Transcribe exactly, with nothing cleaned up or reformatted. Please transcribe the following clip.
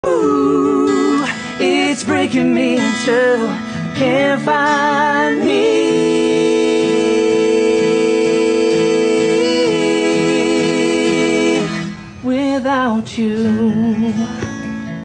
Ooh, it's breaking me in two. Can't find me without you.